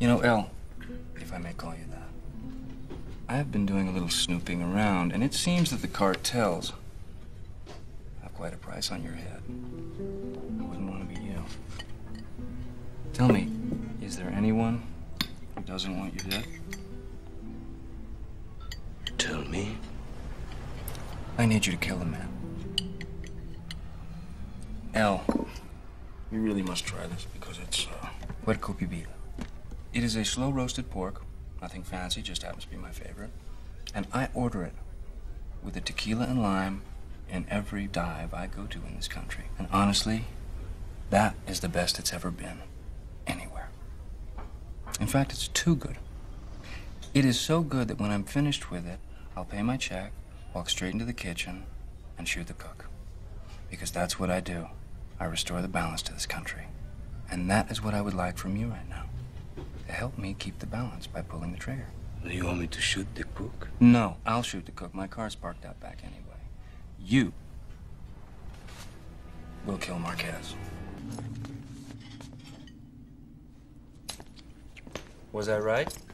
You know, El, if I may call you that, I have been doing a little snooping around, and it seems that the cartels have quite a price on your head. I wouldn't want to be you. Tell me, is there anyone who doesn't want you dead? Tell me. I need you to kill the man. El, you really must try this because it's puerco pibita. It is a slow-roasted pork. Nothing fancy, just happens to be my favorite. And I order it with a tequila and lime in every dive I go to in this country. And honestly, that is the best it's ever been anywhere. In fact, it's too good. It is so good that when I'm finished with it, I'll pay my check, walk straight into the kitchen, and shoot the cook. Because that's what I do. I restore the balance to this country. And that is what I would like from you right now. To help me keep the balance by pulling the trigger. Do you want me to shoot the cook? No, I'll shoot the cook. My car's parked out back anyway. You will kill Marquez. Was I right?